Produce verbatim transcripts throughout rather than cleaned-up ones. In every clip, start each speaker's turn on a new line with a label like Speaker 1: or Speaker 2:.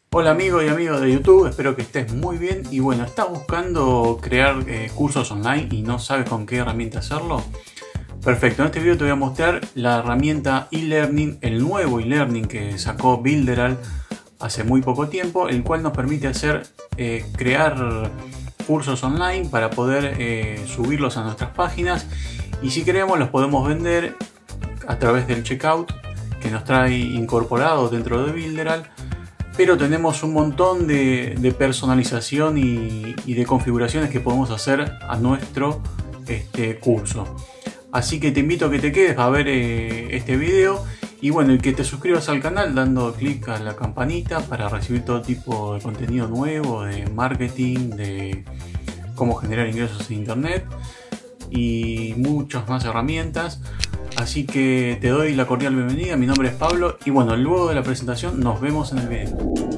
Speaker 1: Hola amigo y amigo de YouTube, espero que estés muy bien. Y bueno, ¿estás buscando crear eh, cursos online y no sabes con qué herramienta hacerlo? Perfecto, en este video te voy a mostrar la herramienta eLearning, el nuevo eLearning que sacó Builderall hace muy poco tiempo, el cual nos permite hacer eh, crear cursos online para poder eh, subirlos a nuestras páginas, y si queremos los podemos vender a través del checkout que nos trae incorporado dentro de Builderall. Pero tenemos un montón de, de personalización y, y de configuraciones que podemos hacer a nuestro este, curso. Así que te invito a que te quedes a ver eh, este video y bueno, y que te suscribas al canal dando clic a la campanita para recibir todo tipo de contenido nuevo, de marketing, de cómo generar ingresos en internet y muchas más herramientas. Así que te doy la cordial bienvenida, mi nombre es Pablo y bueno, luego de la presentación nos vemos en el video.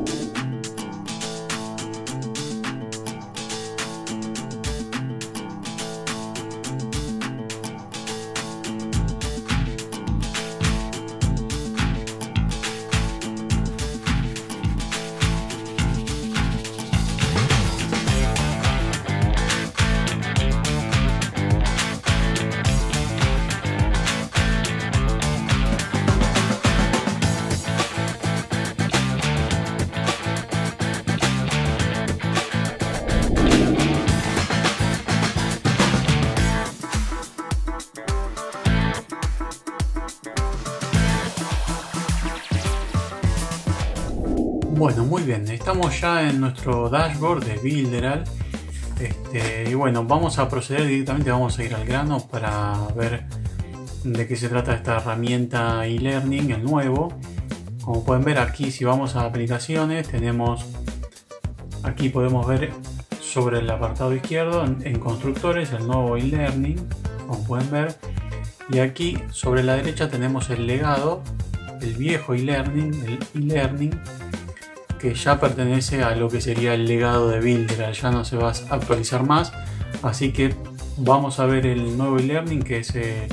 Speaker 1: Bueno, muy bien, estamos ya en nuestro dashboard de Builderall. Este, y bueno, vamos a proceder directamente, vamos a ir al grano para ver de qué se trata esta herramienta eLearning, el nuevo. Como pueden ver aquí, si vamos a aplicaciones, tenemos aquí, podemos ver sobre el apartado izquierdo en, en constructores el nuevo eLearning, como pueden ver. Y aquí sobre la derecha tenemos el legado, el viejo eLearning, el eLearning, que ya pertenece a lo que sería el legado de Builderall, ya no se va a actualizar más. Así que vamos a ver el nuevo eLearning, que es eh,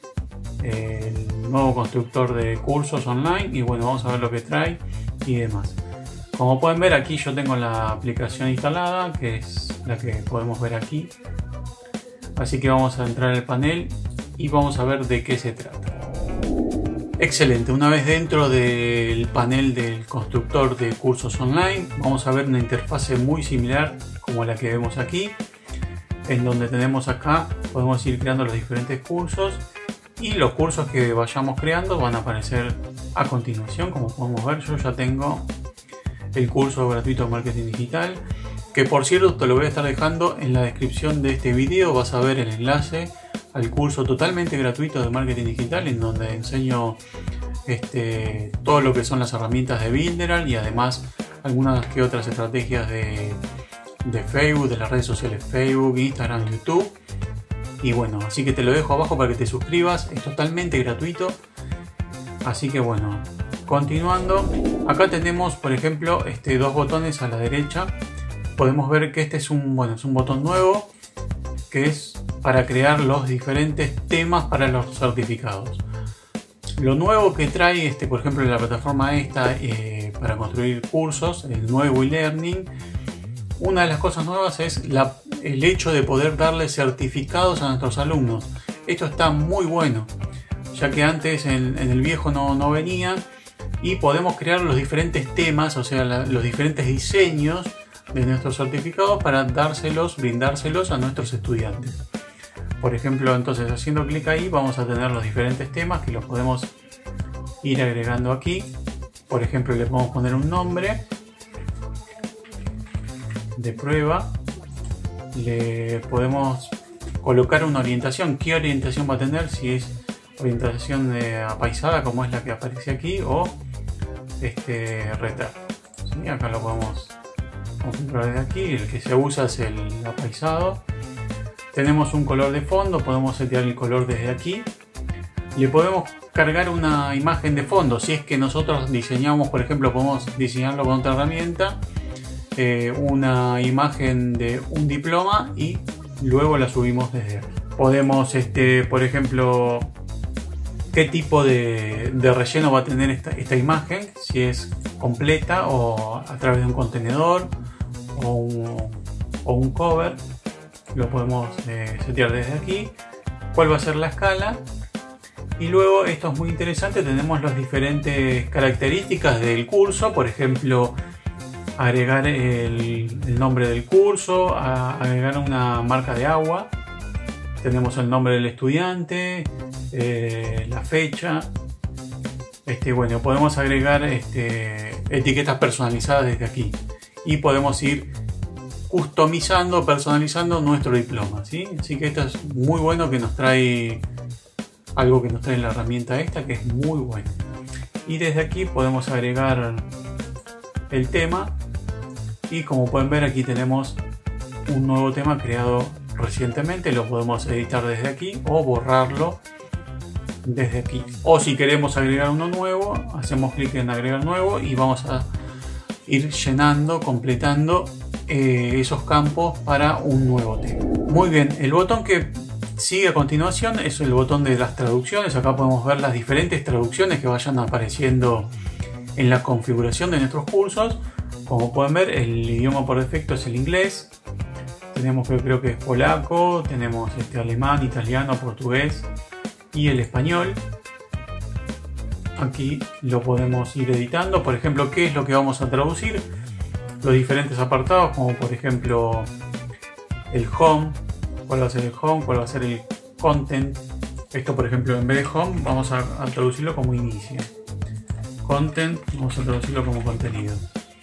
Speaker 1: el nuevo constructor de cursos online, y bueno, vamos a ver lo que trae y demás. Como pueden ver, aquí yo tengo la aplicación instalada, que es la que podemos ver aquí. Así que vamos a entrar al panel y vamos a ver de qué se trata. Excelente, una vez dentro del panel del constructor de cursos online, vamos a ver una interfase muy similar como la que vemos aquí, en donde tenemos acá, podemos ir creando los diferentes cursos y los cursos que vayamos creando van a aparecer a continuación. Como podemos ver, yo ya tengo el curso gratuito de marketing digital, que por cierto te lo voy a estar dejando en la descripción de este video. Vas a ver el enlace al curso totalmente gratuito de marketing digital, en donde enseño este, todo lo que son las herramientas de Builderall y además algunas que otras estrategias de, de Facebook, de las redes sociales Facebook, Instagram, YouTube. Y bueno, así que te lo dejo abajo para que te suscribas, es totalmente gratuito. Así que bueno, continuando, acá tenemos por ejemplo este, dos botones a la derecha. Podemos ver que este es un, bueno, es un botón nuevo, que es para crear los diferentes temas para los certificados. Lo nuevo que trae, este, por ejemplo, la plataforma esta eh, para construir cursos, el nuevo eLearning, una de las cosas nuevas es la, el hecho de poder darle certificados a nuestros alumnos. Esto está muy bueno, ya que antes en, en el viejo no, no venía, y podemos crear los diferentes temas, o sea, la, los diferentes diseños de nuestros certificados para dárselos, brindárselos a nuestros estudiantes. Por ejemplo, entonces haciendo clic ahí vamos a tener los diferentes temas que los podemos ir agregando aquí. Por ejemplo, le podemos poner un nombre de prueba, le podemos colocar una orientación. ¿Qué orientación va a tener? Si es orientación de apaisada, como es la que aparece aquí, o este retrato. ¿Sí? Acá lo podemos configurar desde aquí. El que se usa es el apaisado. Tenemos un color de fondo, podemos setear el color desde aquí. Le podemos cargar una imagen de fondo. Si es que nosotros diseñamos, por ejemplo, podemos diseñarlo con otra herramienta, eh, una imagen de un diploma, y luego la subimos desde aquí. Podemos, este, por ejemplo, qué tipo de, de relleno va a tener esta, esta imagen, si es completa o a través de un contenedor o un, o un cover. Lo podemos eh, setear desde aquí, cuál va a ser la escala. Y luego, esto es muy interesante, tenemos las diferentes características del curso, por ejemplo, agregar el, el nombre del curso, a, agregar una marca de agua, tenemos el nombre del estudiante, eh, la fecha, este, bueno, podemos agregar este, etiquetas personalizadas desde aquí y podemos ir customizando, personalizando nuestro diploma, ¿sí? Así que esto es muy bueno, que nos trae algo que nos trae la herramienta esta, que es muy bueno. Y desde aquí podemos agregar el tema y como pueden ver, aquí tenemos un nuevo tema creado recientemente. Lo podemos editar desde aquí o borrarlo desde aquí, o si queremos agregar uno nuevo, hacemos clic en agregar nuevo y vamos a ir llenando, completando eh, esos campos para un nuevo tema. Muy bien, el botón que sigue a continuación es el botón de las traducciones. Acá podemos ver las diferentes traducciones que vayan apareciendo en la configuración de nuestros cursos. Como pueden ver, el idioma por defecto es el inglés. Tenemos que creo que es polaco, tenemos este, alemán, italiano, portugués y el español. Aquí lo podemos ir editando. Por ejemplo, qué es lo que vamos a traducir, los diferentes apartados, como por ejemplo el home, cuál va a ser el home, cuál va a ser el content. Esto, por ejemplo, en vez de home vamos a, a traducirlo como inicio. Content, vamos a traducirlo como contenido.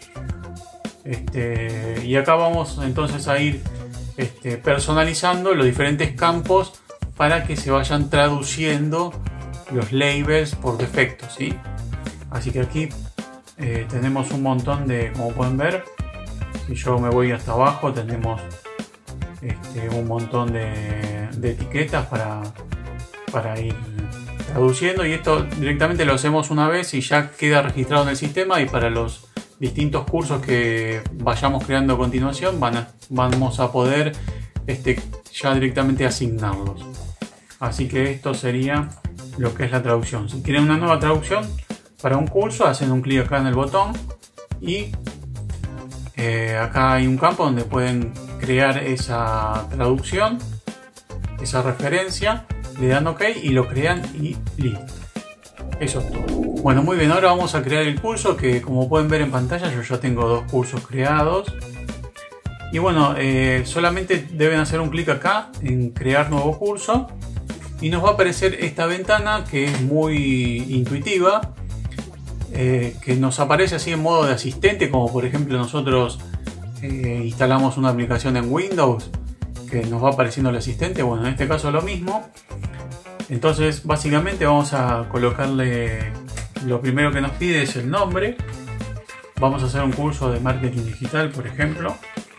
Speaker 1: Este, y acá vamos entonces a ir este, personalizando los diferentes campos para que se vayan traduciendo los labels por defecto, ¿sí? Así que aquí eh, tenemos un montón de, como pueden ver, si yo me voy hasta abajo, tenemos este, un montón de, de etiquetas para, para ir traduciendo, y esto directamente lo hacemos una vez y ya queda registrado en el sistema, y para los distintos cursos que vayamos creando a continuación van a, vamos a poder este, ya directamente asignarlos. Así que esto sería lo que es la traducción. Si quieren una nueva traducción para un curso, hacen un clic acá en el botón y eh, acá hay un campo donde pueden crear esa traducción, esa referencia, le dan OK y lo crean y listo. Eso es todo. Bueno, muy bien, ahora vamos a crear el curso, que como pueden ver en pantalla yo ya tengo dos cursos creados. Y bueno, eh, solamente deben hacer un clic acá en crear nuevo curso y nos va a aparecer esta ventana que es muy intuitiva, eh, que nos aparece así en modo de asistente, como por ejemplo nosotros eh, instalamos una aplicación en Windows que nos va apareciendo el asistente. Bueno, en este caso lo mismo. Entonces básicamente vamos a colocarle, lo primero que nos pide es el nombre. Vamos a hacer un curso de marketing digital, por ejemplo.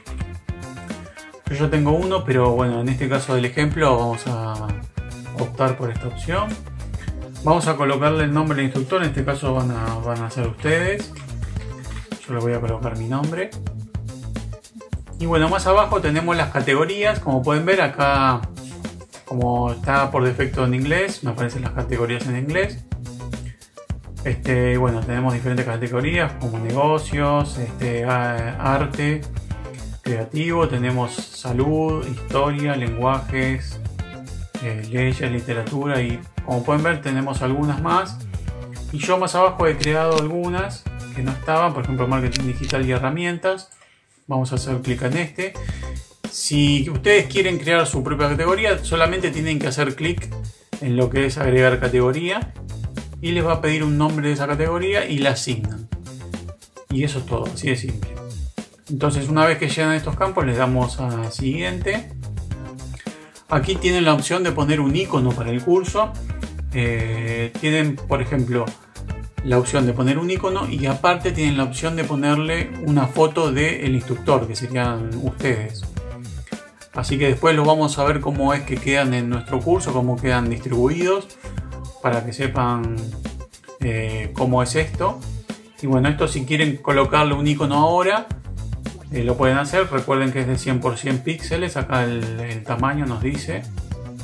Speaker 1: Yo ya tengo uno, pero bueno, en este caso del ejemplo vamos a optar por esta opción. Vamos a colocarle el nombre del instructor, en este caso van a, van a ser ustedes. Yo le voy a colocar mi nombre. Y bueno, más abajo tenemos las categorías. Como pueden ver acá, como está por defecto en inglés, me aparecen las categorías en inglés. Este, bueno, tenemos diferentes categorías como negocios, este, arte, creativo, tenemos salud, historia, lenguajes, eh, leyes, literatura, y como pueden ver tenemos algunas más. Y yo más abajo he creado algunas que no estaban, por ejemplo marketing digital y herramientas. Vamos a hacer clic en este. Si ustedes quieren crear su propia categoría, solamente tienen que hacer clic en lo que es agregar categoría y les va a pedir un nombre de esa categoría y la asignan. Y eso es todo, así de simple. Entonces, una vez que llenan estos campos, les damos a siguiente. Aquí tienen la opción de poner un icono para el curso. Eh, tienen, por ejemplo, la opción de poner un icono y aparte tienen la opción de ponerle una foto del instructor, que serían ustedes. Así que después lo vamos a ver cómo es que quedan en nuestro curso, cómo quedan distribuidos, para que sepan eh, cómo es esto. Y bueno, esto si quieren colocarle un icono ahora, eh, lo pueden hacer. Recuerden que es de cien por cien píxeles, acá el, el tamaño nos dice.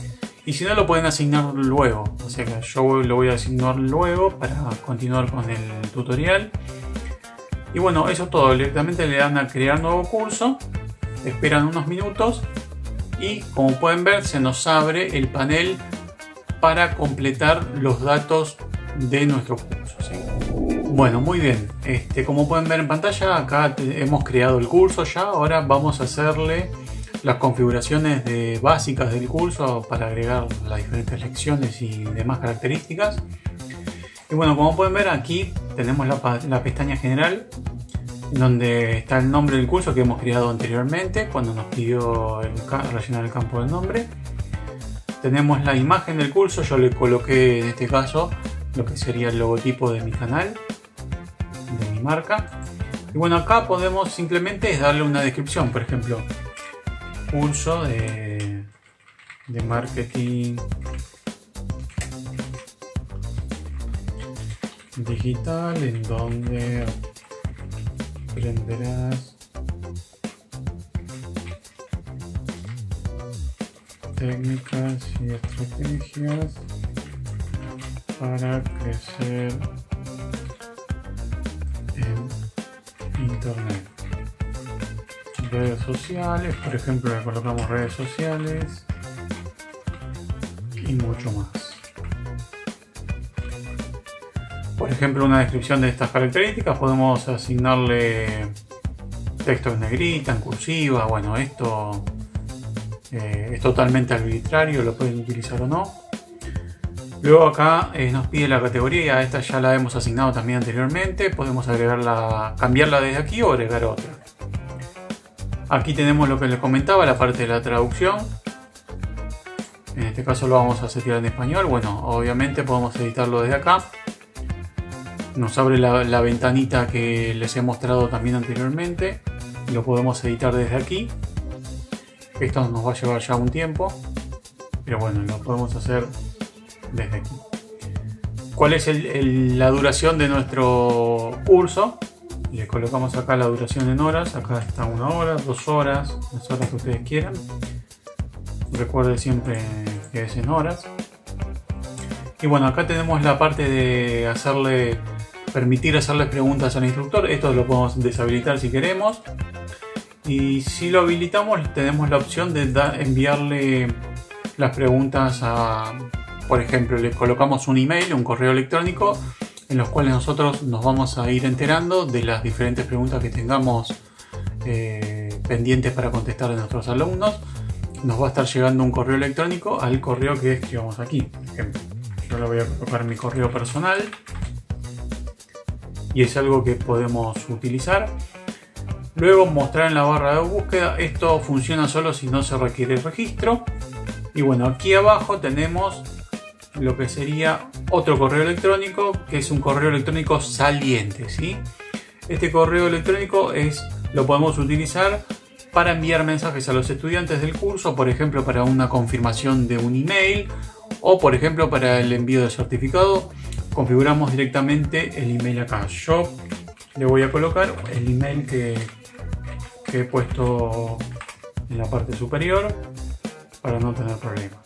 Speaker 1: y si no lo pueden asignar luego, o sea que yo lo voy a asignar luego para continuar con el tutorial. Y bueno, eso es todo. Directamente le dan a crear nuevo curso, esperan unos minutos y como pueden ver se nos abre el panel para completar los datos de nuestro curso, ¿sí? Bueno, muy bien, este, como pueden ver en pantalla, acá te, hemos creado el curso ya. Ahora vamos a hacerle las configuraciones de, básicas del curso para agregar las diferentes lecciones y demás características. Y bueno, como pueden ver aquí tenemos la, la pestaña general, donde está el nombre del curso que hemos creado anteriormente cuando nos pidió el, rellenar el campo del nombre. Tenemos la imagen del curso, yo le coloqué en este caso lo que sería el logotipo de mi canal, de mi marca. Y bueno, acá podemos simplemente darle una descripción, por ejemplo, curso de, de marketing digital en donde aprenderás técnicas y estrategias para crecer en internet. Redes sociales, por ejemplo, le colocamos redes sociales y mucho más. Por ejemplo, una descripción de estas características podemos asignarle texto en negrita, en cursiva. Bueno, esto eh, es totalmente arbitrario, lo pueden utilizar o no. Luego acá eh, nos pide la categoría, esta ya la hemos asignado también anteriormente. Podemos agregarla, cambiarla desde aquí o agregar otra. Aquí tenemos lo que les comentaba, la parte de la traducción. En este caso lo vamos a setear en español. Bueno, obviamente podemos editarlo desde acá. Nos abre la, la ventanita que les he mostrado también anteriormente. Lo podemos editar desde aquí. Esto nos va a llevar ya un tiempo, pero bueno, lo podemos hacer desde aquí. ¿Cuál es el, el, la duración de nuestro curso? Le colocamos acá la duración en horas. Acá está una hora, dos horas, las horas que ustedes quieran. Recuerde siempre que es en horas. Y bueno, acá tenemos la parte de hacerle, permitir hacerles preguntas al instructor. Esto lo podemos deshabilitar si queremos. Y si lo habilitamos, tenemos la opción de da, enviarle las preguntas a, por ejemplo, le colocamos un email, un correo electrónico, en los cuales nosotros nos vamos a ir enterando de las diferentes preguntas que tengamos eh, pendientes para contestar a nuestros alumnos. Nos va a estar llegando un correo electrónico al correo que escribamos aquí. Por ejemplo, yo le voy a colocar mi correo personal y es algo que podemos utilizar. Luego mostrar en la barra de búsqueda. Esto funciona solo si no se requiere registro. Y bueno, aquí abajo tenemos lo que sería otro correo electrónico, que es un correo electrónico saliente, ¿sí? Este correo electrónico es, lo podemos utilizar para enviar mensajes a los estudiantes del curso, por ejemplo para una confirmación de un email o por ejemplo para el envío de certificado. Configuramos directamente el email acá. Yo le voy a colocar el email que, que he puesto en la parte superior para no tener problemas.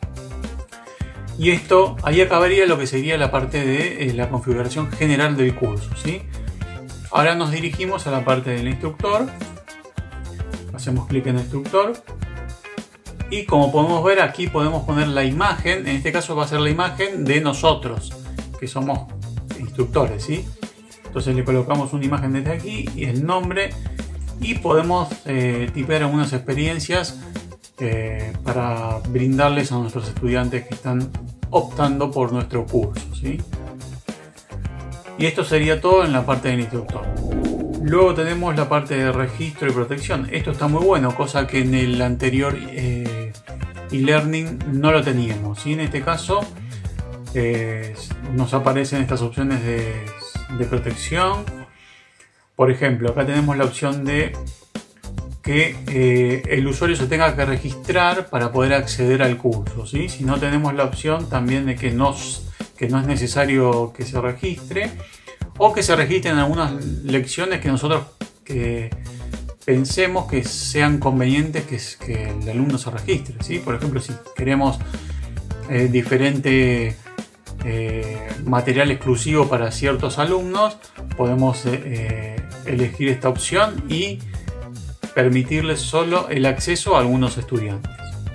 Speaker 1: Y esto, ahí acabaría lo que sería la parte de eh, la configuración general del curso, ¿sí? Ahora nos dirigimos a la parte del instructor. Hacemos clic en el instructor. Y como podemos ver, aquí podemos poner la imagen. En este caso va a ser la imagen de nosotros, que somos instructores, ¿sí? Entonces le colocamos una imagen desde aquí y el nombre. Y podemos eh, tipear algunas experiencias Eh, para brindarles a nuestros estudiantes que están optando por nuestro curso, ¿sí? Y esto sería todo en la parte del instructor. Luego tenemos la parte de registro y protección. Esto está muy bueno, cosa que en el anterior eh, e-learning no lo teníamos, ¿sí? En este caso eh, nos aparecen estas opciones de, de protección. Por ejemplo, acá tenemos la opción de que eh, el usuario se tenga que registrar para poder acceder al curso, ¿sí? Si no, tenemos la opción también de que no, que no es necesario que se registre o que se registren algunas lecciones que nosotros que pensemos que sean convenientes que, que el alumno se registre, ¿sí? Por ejemplo, si queremos eh, diferente eh, material exclusivo para ciertos alumnos, podemos eh, elegir esta opción y permitirles solo el acceso a algunos estudiantes.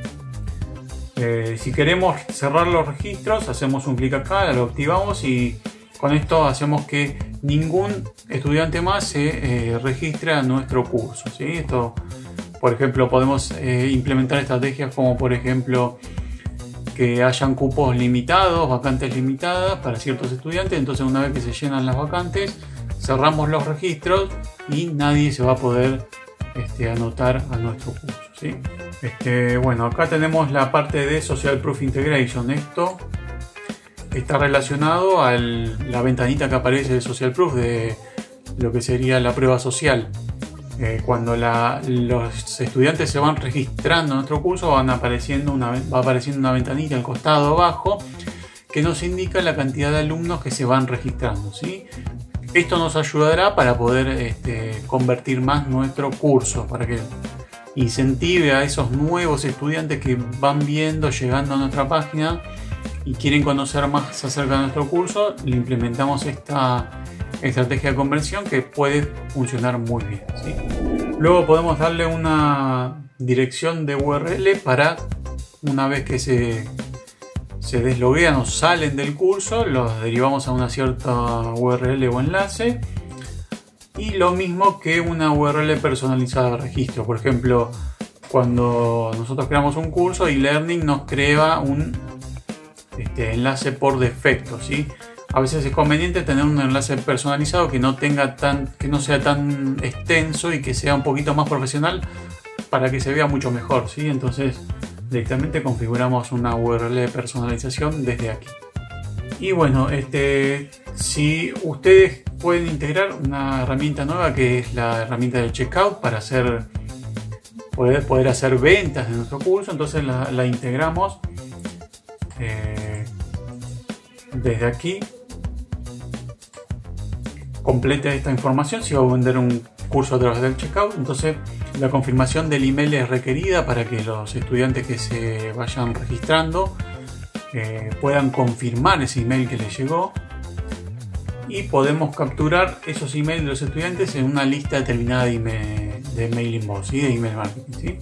Speaker 1: Eh, si queremos cerrar los registros, hacemos un clic acá, lo activamos y con esto hacemos que ningún estudiante más se eh, registre a nuestro curso, ¿sí? Esto, por ejemplo, podemos eh, implementar estrategias como por ejemplo que hayan cupos limitados, vacantes limitadas para ciertos estudiantes. Entonces, una vez que se llenan las vacantes, cerramos los registros y nadie se va a poder este, anotar a nuestro curso, ¿sí? Este, bueno, acá tenemos la parte de Social Proof Integration. Esto está relacionado a la ventanita que aparece de Social Proof, de lo que sería la prueba social. Eh, cuando la, los estudiantes se van registrando en nuestro curso, van apareciendo una, va apareciendo una ventanita al costado abajo que nos indica la cantidad de alumnos que se van registrando, ¿sí? Esto nos ayudará para poder este, convertir más nuestro curso, para que incentive a esos nuevos estudiantes que van viendo, llegando a nuestra página y quieren conocer más acerca de nuestro curso. Le implementamos esta estrategia de conversión que puede funcionar muy bien, ¿sí? Luego podemos darle una dirección de U R L para, una vez que se, se desloguean o salen del curso, los derivamos a una cierta U R L o enlace. Y lo mismo que una U R L personalizada de registro. Por ejemplo, cuando nosotros creamos un curso, eLearning nos crea un este, enlace por defecto, ¿sí? A veces es conveniente tener un enlace personalizado que no tenga tan, que no sea tan extenso y que sea un poquito más profesional para que se vea mucho mejor, ¿sí? Entonces directamente configuramos una U R L de personalización desde aquí. Y bueno, este, si ustedes pueden integrar una herramienta nueva que es la herramienta de checkout para hacer, poder, poder hacer ventas de nuestro curso, entonces la, la integramos eh, desde aquí. Complete esta información si va a vender un curso a través del checkout, entonces la confirmación del email es requerida para que los estudiantes que se vayan registrando Eh, puedan confirmar ese email que les llegó, y podemos capturar esos emails de los estudiantes en una lista determinada de, email, de mailing box, ¿sí? De email marketing, ¿sí?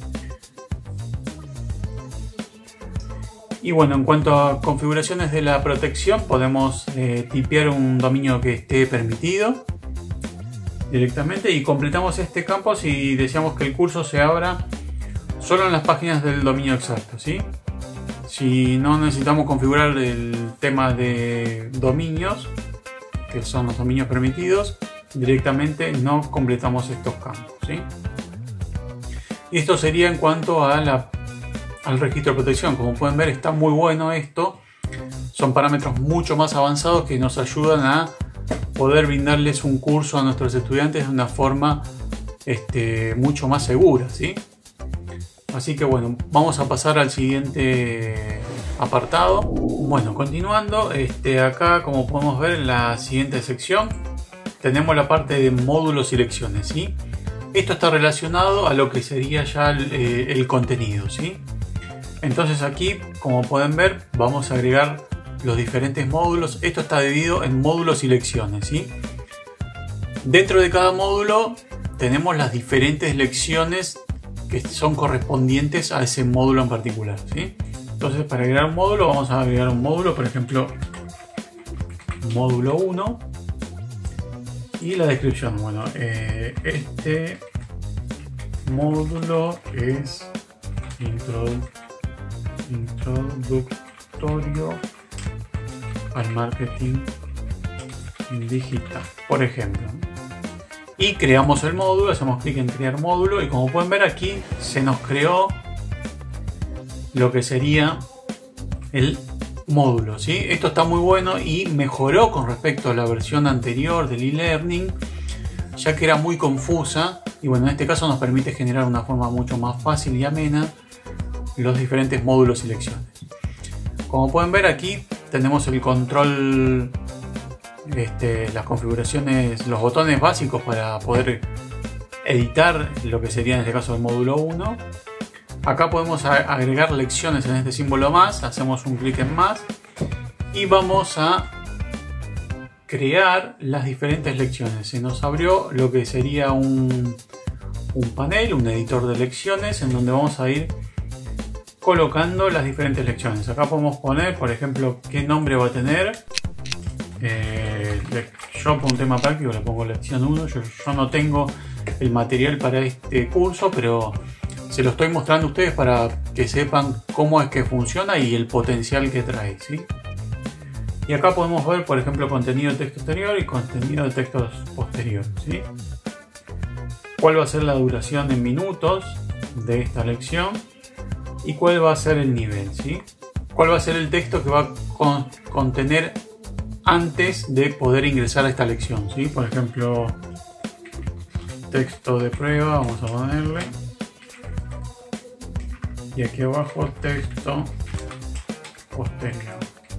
Speaker 1: Y bueno, en cuanto a configuraciones de la protección, podemos eh, tipear un dominio que esté permitido directamente y completamos este campo si deseamos que el curso se abra solo en las páginas del dominio exacto, ¿sí? Si no necesitamos configurar el tema de dominios, que son los dominios permitidos, directamente no completamos estos campos, ¿sí? Y esto sería en cuanto a la, al registro de protección. Como pueden ver, está muy bueno esto. Son parámetros mucho más avanzados que nos ayudan a poder brindarles un curso a nuestros estudiantes de una forma este, mucho más segura, ¿sí? Así que bueno, vamos a pasar al siguiente apartado. Bueno, continuando, este, acá como podemos ver en la siguiente sección tenemos la parte de módulos y lecciones, ¿sí? Esto está relacionado a lo que sería ya el, eh, el contenido, ¿sí? Entonces aquí, como pueden ver, vamos a agregar los diferentes módulos. Esto está dividido en módulos y lecciones, ¿sí? Dentro de cada módulo tenemos las diferentes lecciones que son correspondientes a ese módulo en particular, ¿sí? Entonces, para agregar un módulo, vamos a agregar un módulo, por ejemplo, módulo uno, y la descripción. Bueno, eh, este módulo es introdu introductorio al marketing digital, por ejemplo. Y creamos el módulo, hacemos clic en crear módulo y como pueden ver aquí se nos creó lo que sería el módulo, ¿sí? Esto está muy bueno y mejoró con respecto a la versión anterior del eLearning, ya que era muy confusa, y bueno, en este caso nos permite generar una forma mucho más fácil y amena los diferentes módulos y lecciones. Como pueden ver aquí tenemos el control, Este, las configuraciones, los botones básicos para poder editar lo que sería en este caso el módulo uno. Acá podemos agregar lecciones en este símbolo más, hacemos un clic en más y vamos a crear las diferentes lecciones. Se nos abrió lo que sería un, un panel, un editor de lecciones en donde vamos a ir colocando las diferentes lecciones. Acá podemos poner, por ejemplo, qué nombre va a tener. Eh, yo por un tema práctico le pongo lección uno. Yo, yo no tengo el material para este curso, pero se lo estoy mostrando a ustedes para que sepan cómo es que funciona y el potencial que trae, ¿sí? Y acá podemos ver, por ejemplo, contenido de texto exterior y contenido de texto posterior, ¿sí? Cuál va a ser la duración en minutos de esta lección y cuál va a ser el nivel, ¿sí? Cuál va a ser el texto que va a con contener antes de poder ingresar a esta lección, ¿sí? Por ejemplo, texto de prueba, vamos a ponerle. Y aquí abajo texto posterior.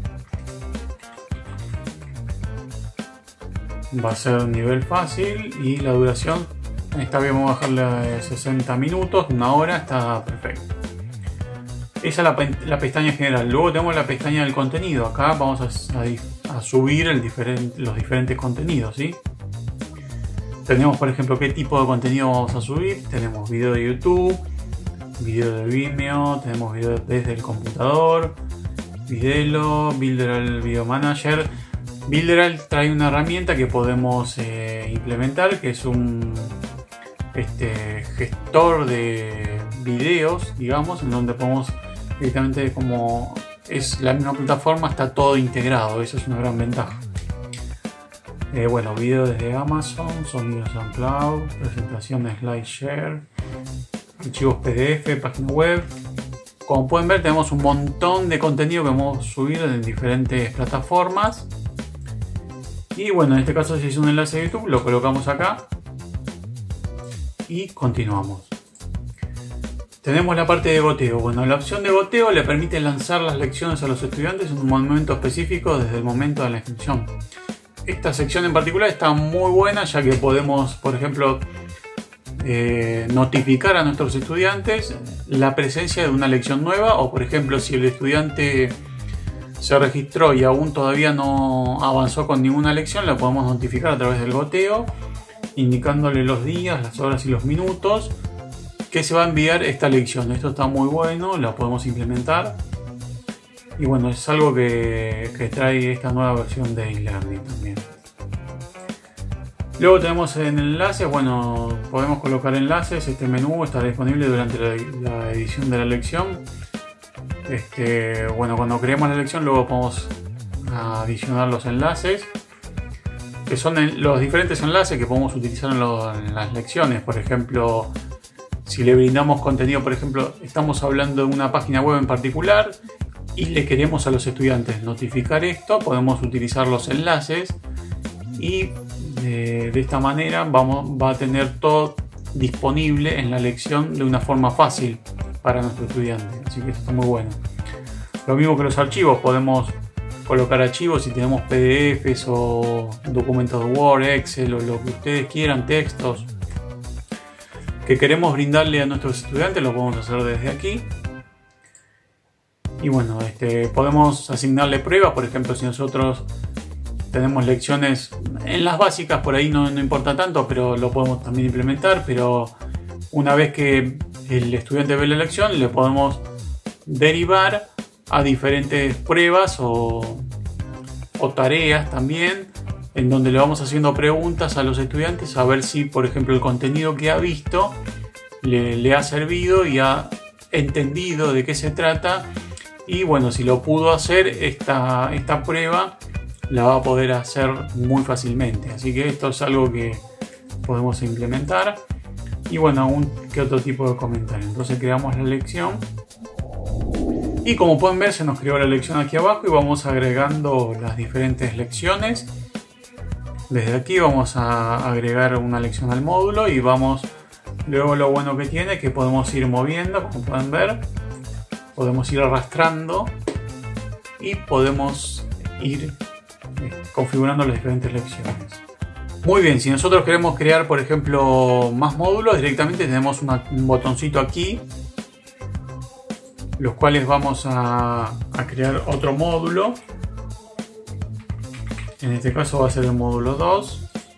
Speaker 1: Va a ser un nivel fácil y la duración, esta vez vamos a bajarle a sesenta minutos, una hora, está perfecto. Esa es la, la pestaña general. Luego tenemos la pestaña del contenido. Acá vamos a, a, a subir el diferente, los diferentes contenidos, ¿sí? Tenemos, por ejemplo, qué tipo de contenido vamos a subir. Tenemos video de YouTube, video de Vimeo, tenemos video desde el computador, Videlo, Builderall Video Manager. Builderall trae una herramienta que podemos eh, implementar, que es un este, gestor de videos, digamos, en donde podemos directamente, como es la misma plataforma, está todo integrado. Eso es una gran ventaja. Eh, bueno, video desde Amazon, sonido SoundCloud, presentación SlideShare, archivos P D F, página web. Como pueden ver, tenemos un montón de contenido que hemos subido en diferentes plataformas. Y bueno, en este caso si es un enlace de YouTube, lo colocamos acá y continuamos. Tenemos la parte de goteo. Bueno, la opción de goteo le permite lanzar las lecciones a los estudiantes en un momento específico desde el momento de la inscripción. Esta sección en particular está muy buena, ya que podemos, por ejemplo, eh, notificar a nuestros estudiantes la presencia de una lección nueva, o por ejemplo, si el estudiante se registró y aún todavía no avanzó con ninguna lección, la podemos notificar a través del goteo, indicándole los días, las horas y los minutos que se va a enviar esta lección. Esto está muy bueno, la podemos implementar. Y bueno, es algo que, que trae esta nueva versión de eLearning también. Luego tenemos en enlaces, bueno, podemos colocar enlaces. Este menú estará disponible durante la, la edición de la lección. Este, bueno, cuando creemos la lección, luego podemos adicionar los enlaces, que son los diferentes enlaces que podemos utilizar en, lo, en las lecciones. Por ejemplo, si le brindamos contenido, por ejemplo, estamos hablando de una página web en particular y le queremos a los estudiantes notificar esto, podemos utilizar los enlaces y de, de esta manera vamos, va a tener todo disponible en la lección de una forma fácil para nuestro estudiante. Así que esto está muy bueno. Lo mismo que los archivos, podemos colocar archivos si tenemos P D Fs o documentos de Word, Excel o lo que ustedes quieran, textos que queremos brindarle a nuestros estudiantes, lo podemos hacer desde aquí. Y bueno, este, podemos asignarle pruebas. Por ejemplo, si nosotros tenemos lecciones en las básicas, por ahí no, no importa tanto, pero lo podemos también implementar. Pero una vez que el estudiante ve la lección, le podemos derivar a diferentes pruebas o, o tareas también, en donde le vamos haciendo preguntas a los estudiantes a ver si, por ejemplo, el contenido que ha visto le, le ha servido y ha entendido de qué se trata. Y bueno, si lo pudo hacer, esta, esta prueba la va a poder hacer muy fácilmente. Así que esto es algo que podemos implementar. Y bueno, aún que otro tipo de comentario. Entonces creamos la lección. Y como pueden ver, se nos creó la lección aquí abajo y vamos agregando las diferentes lecciones. Desde aquí vamos a agregar una lección al módulo y vamos, luego lo bueno que tiene es que podemos ir moviendo, como pueden ver, podemos ir arrastrando y podemos ir configurando las diferentes lecciones. Muy bien, si nosotros queremos crear, por ejemplo, más módulos, directamente tenemos una, un botoncito aquí los cuales vamos a, a crear otro módulo. En este caso va a ser el módulo dos.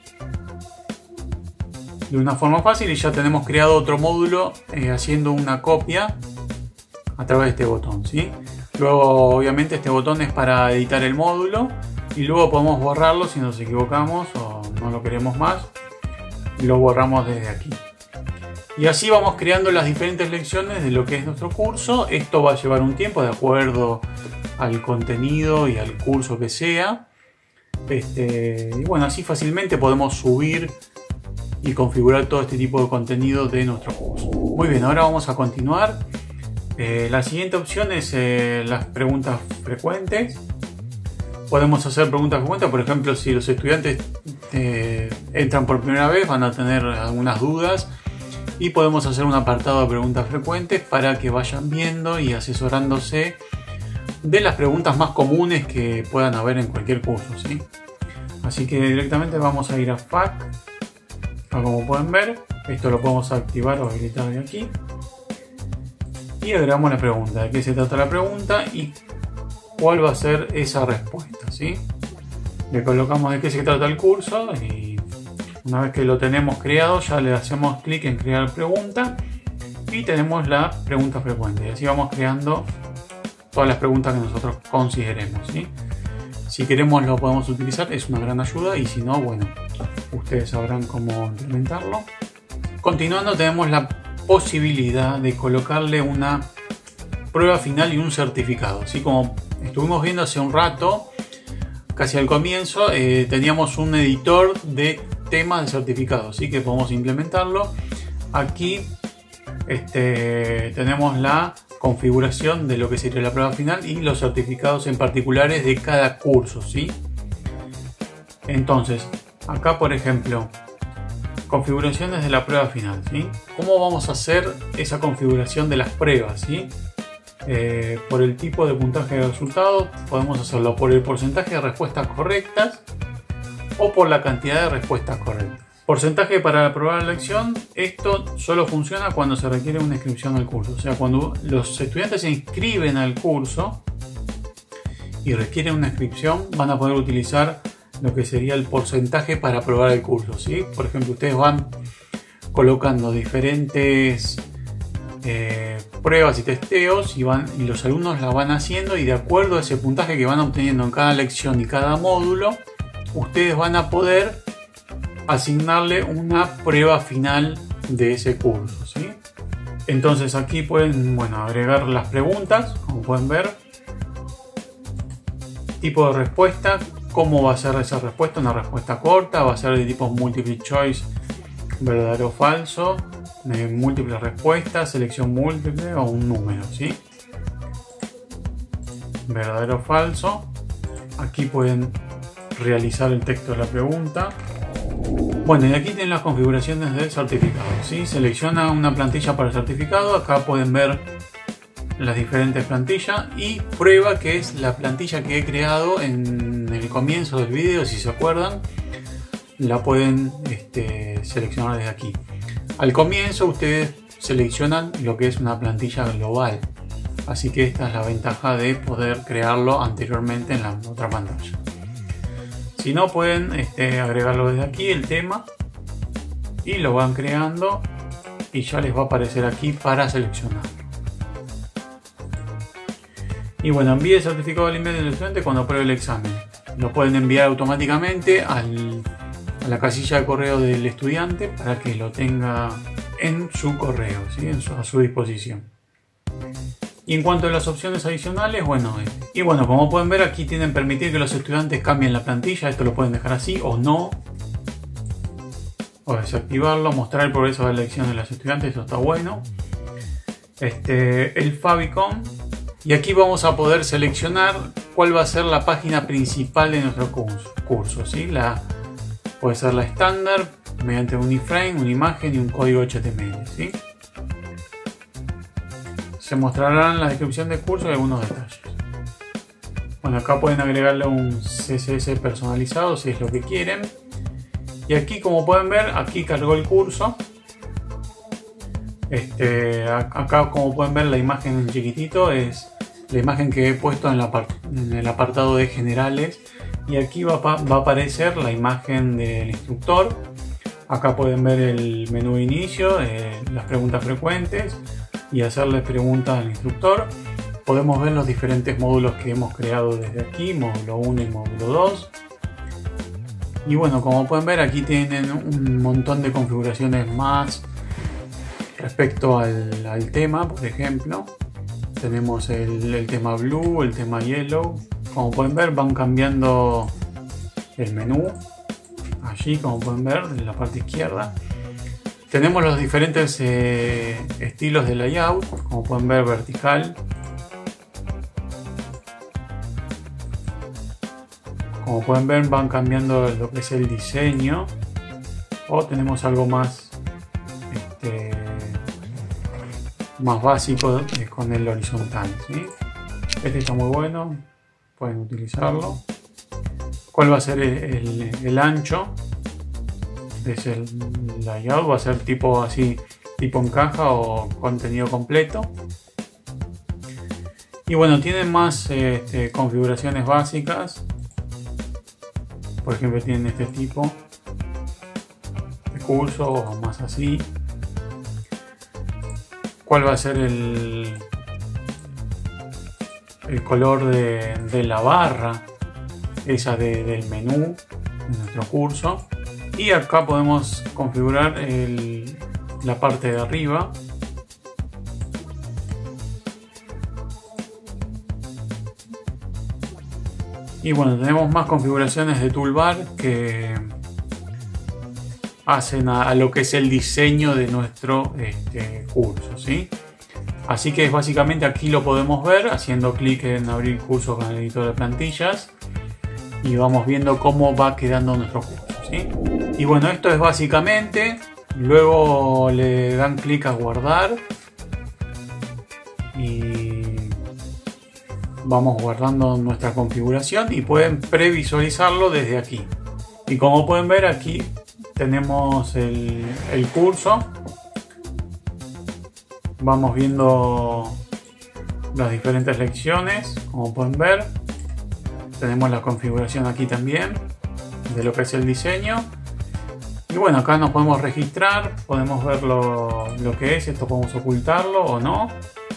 Speaker 1: De una forma fácil, y ya tenemos creado otro módulo eh, haciendo una copia a través de este botón, ¿sí? Luego obviamente este botón es para editar el módulo y luego podemos borrarlo si nos equivocamos o no lo queremos más. Lo borramos desde aquí. Y así vamos creando las diferentes lecciones de lo que es nuestro curso. Esto va a llevar un tiempo de acuerdo al contenido y al curso que sea. Este, y bueno, así fácilmente podemos subir y configurar todo este tipo de contenido de nuestro curso. Muy bien, ahora vamos a continuar. Eh, la siguiente opción es eh, las preguntas frecuentes. Podemos hacer preguntas frecuentes, por ejemplo, si los estudiantes eh, entran por primera vez, van a tener algunas dudas y podemos hacer un apartado de preguntas frecuentes para que vayan viendo y asesorándose de las preguntas más comunes que puedan haber en cualquier curso, ¿sí? Así que directamente vamos a ir a F A Q. Como pueden ver, esto lo podemos activar o habilitar de aquí y agregamos la pregunta, de qué se trata la pregunta y cuál va a ser esa respuesta, ¿sí? Le colocamos de qué se trata el curso y una vez que lo tenemos creado ya le hacemos clic en crear pregunta y tenemos la pregunta frecuente, y así vamos creando todas las preguntas que nosotros consideremos, ¿sí? Si queremos lo podemos utilizar, es una gran ayuda, y si no, bueno, ustedes sabrán cómo implementarlo. Continuando, tenemos la posibilidad de colocarle una prueba final y un certificado. Así como estuvimos viendo hace un rato, casi al comienzo, eh, teníamos un editor de temas de certificados, así que podemos implementarlo. Aquí este, tenemos la configuración de lo que sería la prueba final y los certificados en particulares de cada curso, ¿sí? Entonces, acá por ejemplo, configuraciones de la prueba final, ¿sí? ¿Cómo vamos a hacer esa configuración de las pruebas, ¿sí? Eh, por el tipo de puntaje de resultados, podemos hacerlo por el porcentaje de respuestas correctas o por la cantidad de respuestas correctas. Porcentaje para aprobar la lección, esto solo funciona cuando se requiere una inscripción al curso. O sea, cuando los estudiantes se inscriben al curso y requieren una inscripción, van a poder utilizar lo que sería el porcentaje para aprobar el curso, ¿sí? Por ejemplo, ustedes van colocando diferentes eh, pruebas y testeos y, van, y los alumnos la van haciendo, y de acuerdo a ese puntaje que van obteniendo en cada lección y cada módulo, ustedes van a poder asignarle una prueba final de ese curso, ¿sí? Entonces aquí pueden, bueno, agregar las preguntas, como pueden ver, tipo de respuesta, cómo va a ser esa respuesta, una respuesta corta, va a ser de tipo multiple choice, verdadero o falso, de múltiples respuestas, selección múltiple o un número, ¿sí? Verdadero o falso. Aquí pueden realizar el texto de la pregunta. Bueno, y aquí tienen las configuraciones del certificado, ¿sí? Selecciona una plantilla para el certificado. Acá pueden ver las diferentes plantillas y prueba, que es la plantilla que he creado en el comienzo del video, si se acuerdan. La pueden este, seleccionar desde aquí. Al comienzo ustedes seleccionan lo que es una plantilla global, así que esta es la ventaja de poder crearlo anteriormente en la otra pantalla. Si no, pueden este, agregarlo desde aquí, el tema, y lo van creando y ya les va a aparecer aquí para seleccionar. Y bueno, envíe el certificado al email del estudiante cuando apruebe el examen. Lo pueden enviar automáticamente al, a la casilla de correo del estudiante para que lo tenga en su correo, ¿sí? en su, a su disposición. Y en cuanto a las opciones adicionales, bueno, eh, y bueno, como pueden ver, aquí tienen permitir que los estudiantes cambien la plantilla. Esto lo pueden dejar así o no, o desactivarlo, mostrar el progreso de la elección de los estudiantes. Esto está bueno. Este, el favicon, y aquí vamos a poder seleccionar cuál va a ser la página principal de nuestro curso, curso ¿sí? La, puede ser la estándar mediante un iframe, una imagen y un código H T M L, ¿sí? Se mostrarán en la descripción del curso y algunos detalles. Bueno, acá pueden agregarle un C S S personalizado si es lo que quieren. Y aquí, como pueden ver, aquí cargó el curso. Este, acá, como pueden ver, la imagen en chiquitito es la imagen que he puesto en, la en el apartado de generales, y aquí va, va a aparecer la imagen del instructor. Acá pueden ver el menú de inicio, eh, las preguntas frecuentes y hacerle preguntas al instructor. Podemos ver los diferentes módulos que hemos creado desde aquí, módulo uno y módulo dos. Y bueno, como pueden ver, aquí tienen un montón de configuraciones más respecto al, al tema. Por ejemplo, tenemos el, el tema blue, el tema yellow. Como pueden ver, van cambiando el menú. Allí, como pueden ver, en la parte izquierda. Tenemos los diferentes eh, estilos de layout. Como pueden ver, vertical. Como pueden ver, van cambiando lo que es el diseño. O tenemos algo más, este, más básico eh, con el horizontal, ¿sí? Este está muy bueno, pueden utilizarlo. ¿Cuál va a ser el, el, el ancho? Es el layout, va a ser tipo así, tipo en caja o contenido completo. Y bueno, tienen más este, configuraciones básicas. Por ejemplo, tienen este tipo de curso o más así. ¿Cuál va a ser el, el color de, de la barra? Esa de, del menú de nuestro curso. Y acá podemos configurar el, la parte de arriba. Y bueno, tenemos más configuraciones de toolbar que hacen a, a lo que es el diseño de nuestro este, curso, ¿sí? Así que básicamente aquí lo podemos ver haciendo clic en abrir curso con el editor de plantillas. Y vamos viendo cómo va quedando nuestro curso, ¿sí? Y bueno, esto es básicamente. Luego le dan clic a guardar. Y vamos guardando nuestra configuración y pueden previsualizarlo desde aquí. Y como pueden ver, aquí tenemos el, el curso. Vamos viendo las diferentes lecciones. Como pueden ver, tenemos la configuración aquí también de lo que es el diseño. Y bueno, acá nos podemos registrar, podemos ver lo, lo que es. Esto podemos ocultarlo o no.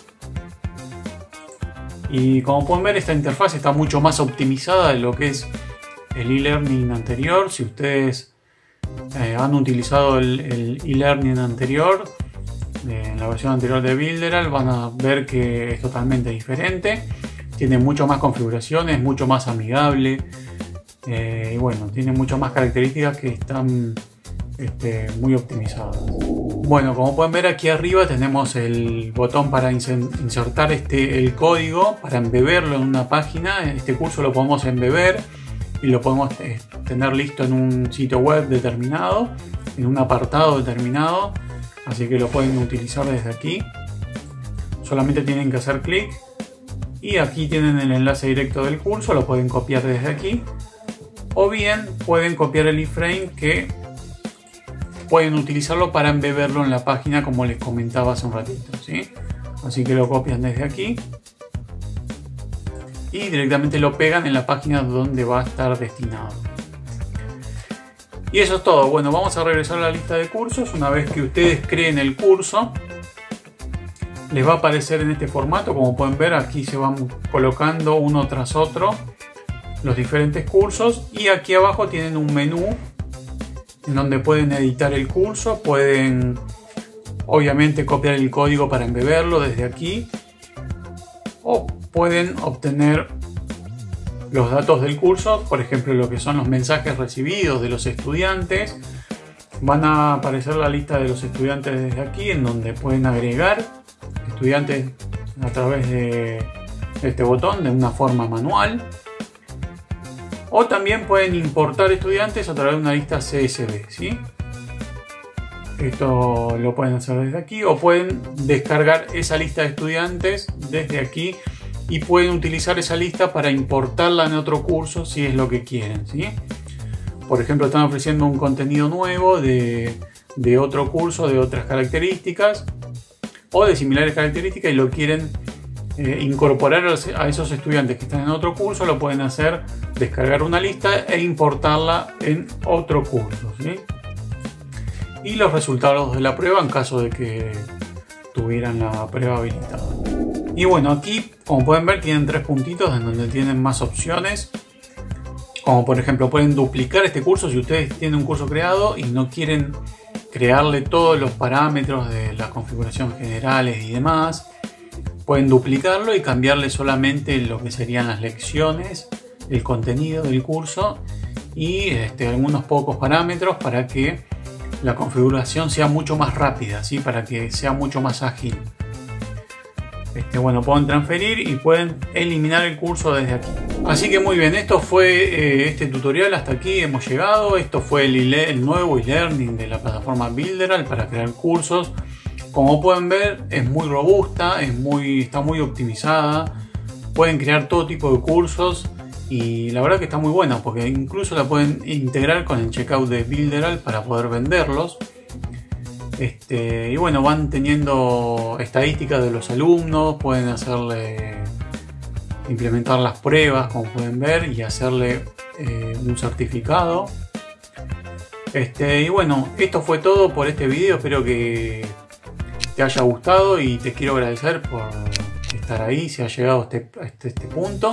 Speaker 1: Y como pueden ver, esta interfaz está mucho más optimizada de lo que es el e-learning anterior. Si ustedes eh, han utilizado el e-learning anterior, eh, en la versión anterior de Builderall, van a ver que es totalmente diferente. Tiene mucho más configuraciones, mucho más amigable. Eh, y bueno, tiene muchas más características que están este, muy optimizadas. Bueno, como pueden ver, aquí arriba tenemos el botón para insertar este, el código, para embeberlo en una página. Este curso lo podemos embeber y lo podemos eh, tener listo en un sitio web determinado, en un apartado determinado. Así que lo pueden utilizar desde aquí. Solamente tienen que hacer clic y aquí tienen el enlace directo del curso. Lo pueden copiar desde aquí. O bien pueden copiar el iframe, que pueden utilizarlo para embeberlo en la página, como les comentaba hace un ratito, ¿sí? Así que lo copian desde aquí y directamente lo pegan en la página donde va a estar destinado. Y eso es todo. Bueno, vamos a regresar a la lista de cursos. Una vez que ustedes creen el curso, les va a aparecer en este formato. Como pueden ver, aquí se van colocando uno tras otro los diferentes cursos, y aquí abajo tienen un menú en donde pueden editar el curso. Pueden obviamente copiar el código para embeberlo desde aquí, o pueden obtener los datos del curso, por ejemplo lo que son los mensajes recibidos de los estudiantes. Van a aparecer la lista de los estudiantes desde aquí, en donde pueden agregar estudiantes a través de este botón de una forma manual. O también pueden importar estudiantes a través de una lista C S V, ¿sí? Esto lo pueden hacer desde aquí, o pueden descargar esa lista de estudiantes desde aquí y pueden utilizar esa lista para importarla en otro curso si es lo que quieren, ¿sí? Por ejemplo, están ofreciendo un contenido nuevo de, de otro curso, de otras características. o de similares características y lo quieren eh, incorporar a esos estudiantes que están en otro curso, lo pueden hacer, descargar una lista e importarla en otro curso, ¿sí? Y los resultados de la prueba en caso de que tuvieran la prueba habilitada. Y bueno, aquí como pueden ver tienen tres puntitos en donde tienen más opciones. Como por ejemplo pueden duplicar este curso si ustedes tienen un curso creado y no quieren crearle todos los parámetros de la configuración generales y demás. Pueden duplicarlo y cambiarle solamente lo que serían las lecciones, el contenido del curso y este, algunos pocos parámetros para que la configuración sea mucho más rápida, ¿sí? Para que sea mucho más ágil. Este, bueno, pueden transferir y pueden eliminar el curso desde aquí. Así que muy bien, esto fue eh, este tutorial, hasta aquí hemos llegado. Esto fue el, el nuevo e-learning de la plataforma Builderall para crear cursos. Como pueden ver, es muy robusta, es muy, está muy optimizada. Pueden crear todo tipo de cursos y la verdad que está muy buena porque incluso la pueden integrar con el checkout de Builderall para poder venderlos. Este, y bueno, van teniendo estadísticas de los alumnos, pueden hacerle implementar las pruebas como pueden ver y hacerle eh, un certificado. Este, y bueno, esto fue todo por este video, espero que te haya gustado y te quiero agradecer por estar ahí si has llegado a este, a este, este punto.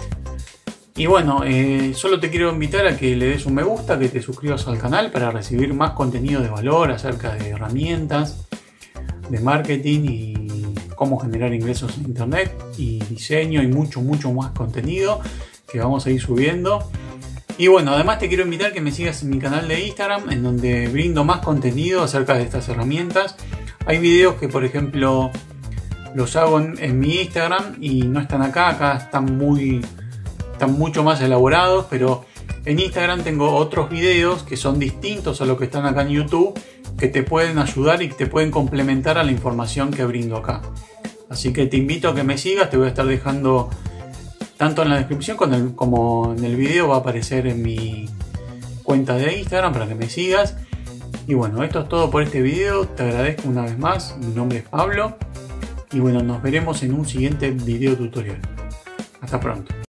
Speaker 1: Y bueno, eh, solo te quiero invitar a que le des un me gusta, que te suscribas al canal para recibir más contenido de valor acerca de herramientas, de marketing y cómo generar ingresos en internet y diseño y mucho, mucho más contenido que vamos a ir subiendo. Y bueno, además te quiero invitar a que me sigas en mi canal de Instagram en donde brindo más contenido acerca de estas herramientas. Hay videos que por ejemplo los hago en, en mi Instagram y no están acá, acá están muy... están mucho más elaborados, pero en Instagram tengo otros videos que son distintos a los que están acá en YouTube, que te pueden ayudar y que te pueden complementar a la información que brindo acá. Así que te invito a que me sigas, te voy a estar dejando tanto en la descripción como en el video, va a aparecer en mi cuenta de Instagram para que me sigas. Y bueno, esto es todo por este video, te agradezco una vez más, mi nombre es Pablo y bueno, nos veremos en un siguiente video tutorial. Hasta pronto.